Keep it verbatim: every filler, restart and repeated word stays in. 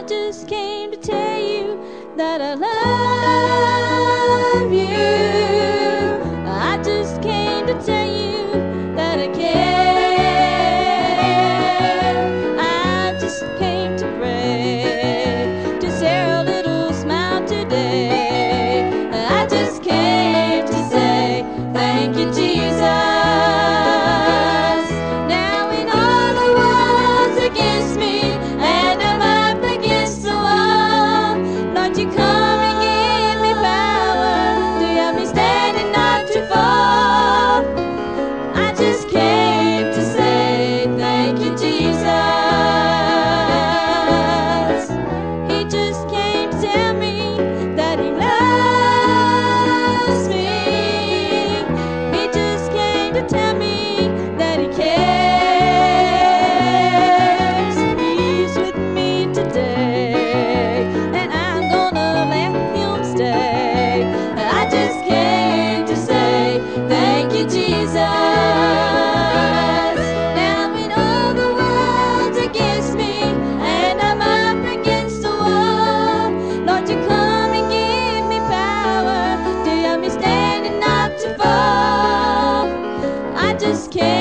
I just came to tell you that I love you. I just came to tell you that I care. I just came to pray, to share a little smile today. I just came to say thank you, Jesus. Now when all the world's against me and I'm up against the wall, Lord, you come and give me power to help me stand and not to fall. I just came to say thank you, Jesus. He just came to tell me that he loves me. He just came to tell me that he cares. He's with me today, and I'm gonna let him stay. I just came to say thank you, Jesus. Now when all the world's against me and I'm up against the wall, Lord, you come and give me power to help me stand and not to fall. I just came